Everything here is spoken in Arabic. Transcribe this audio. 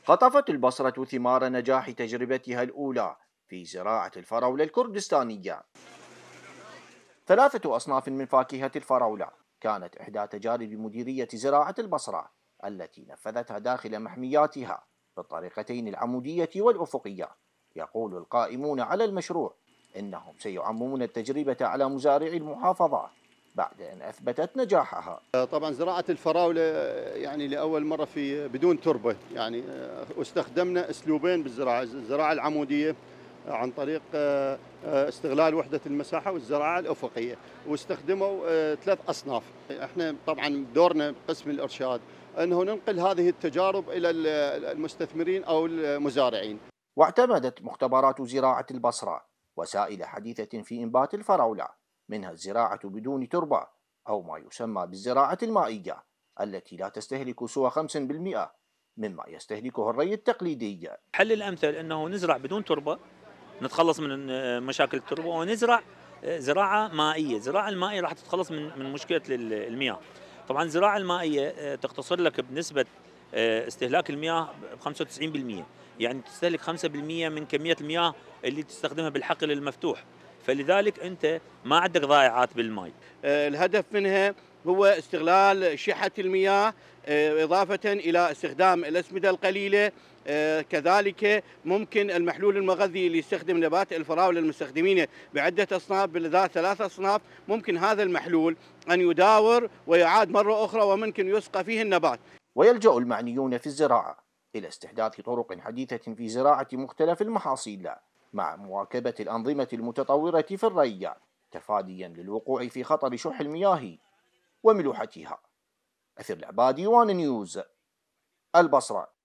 قطفت البصرة ثمار نجاح تجربتها الأولى في زراعة الفراولة الكردستانية. 3 أصناف من فاكهة الفراولة كانت إحدى تجارب مديرية زراعة البصرة التي نفذتها داخل محمياتها بالطريقتين العمودية والأفقية. يقول القائمون على المشروع إنهم سيعممون التجربة على مزارعي المحافظة بعد أن أثبتت نجاحها. طبعا زراعة الفراولة يعني لأول مرة في بدون تربة، يعني واستخدمنا أسلوبين بالزراعة، الزراعة العمودية عن طريق استغلال وحدة المساحة والزراعة الأفقية، واستخدموا 3 أصناف. احنا طبعا دورنا بقسم الإرشاد أنه ننقل هذه التجارب إلى المستثمرين أو المزارعين. واعتمدت مختبرات زراعة البصرة وسائل حديثة في إنبات الفراولة، منها الزراعة بدون تربة أو ما يسمى بالزراعة المائية التي لا تستهلك سوى 5% مما يستهلكه الري التقليدي. الحل الأمثل أنه نزرع بدون تربة، نتخلص من مشاكل التربة، ونزرع زراعة مائية. الزراعة المائية راح تتخلص من مشكلة المياه. طبعا الزراعة المائية تقتصر لك بنسبة استهلاك المياه ب 95%، يعني تستهلك 5% من كمية المياه اللي تستخدمها بالحقل المفتوح، فلذلك أنت ما عندك ضائعات بالماء. الهدف منها هو استغلال شحة المياه، إضافة إلى استخدام الأسمدة القليلة. كذلك ممكن المحلول المغذي اللي يستخدم نبات الفراولة المستخدمين بعدة أصناف بالذات 3 أصناف، ممكن هذا المحلول أن يداور ويعاد مرة أخرى وممكن يسقى فيه النبات. ويلجأ المعنيون في الزراعة إلى استحداث طرق حديثة في زراعة مختلف المحاصيل مع مواكبة الأنظمة المتطورة في الري تفاديا للوقوع في خطر شح المياه وملوحتها. أثير العبادي، وان نيوز، البصرة.